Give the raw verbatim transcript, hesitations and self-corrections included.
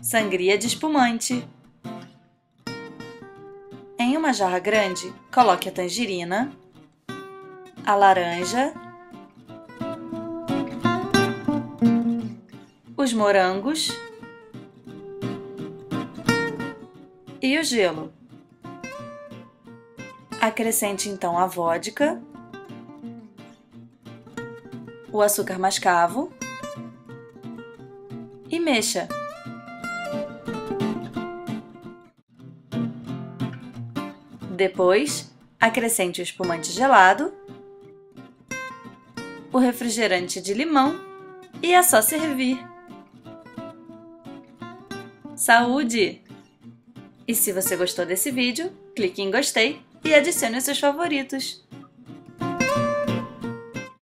Sangria de espumante. Em uma jarra grande, coloque a tangerina, a laranja, os morangos e o gelo. Acrescente então a vodka, o açúcar mascavo e mexa. Depois, acrescente o espumante gelado, o refrigerante de limão e é só servir. Saúde! E se você gostou desse vídeo, clique em gostei e adicione os seus favoritos.